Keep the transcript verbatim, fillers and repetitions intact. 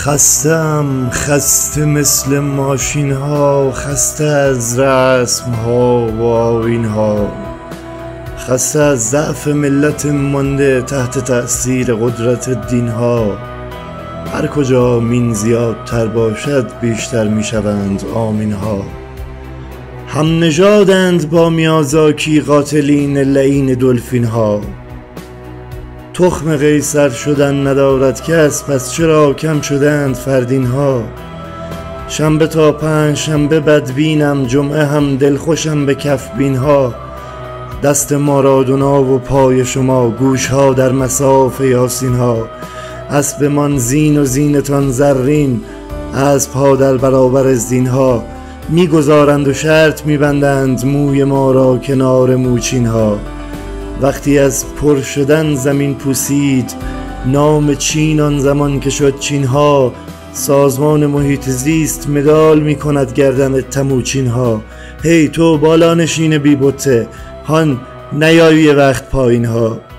خستم، خسته مثل ماشین ها، خسته از رسم ها و آیین ها، خسته از ضعف ملت مانده تحت تأثیر قدرت دین ها. هر کجا مین زیادتر باشد بیشتر می شوند آمین ها. هم نژادند با میازاکی قاتلین لعین دلفین ها. تخم قیصر شدن ندارد کس، پس چرا کم شدند فردین ها. شنبه تا پنج شنبه بدبینم، جمعه هم دلخوشم به کف بین ها. دست مارادونا و پای شما، گوش ها در مصاف یاسین ها. اسب من زین و زینتان زرین، از پا در برابر زین ها. میگذارند و شرط میبندند موی ما را کنار موچین ها. وقتی از پر شدن زمین پوسید نام چین آن زمان که شد چین ها. سازمان محیط زیست مدال می کند گردن تموچین ها. هی تو بالا نشین بی بته، هان نیایی وقت پایین ها.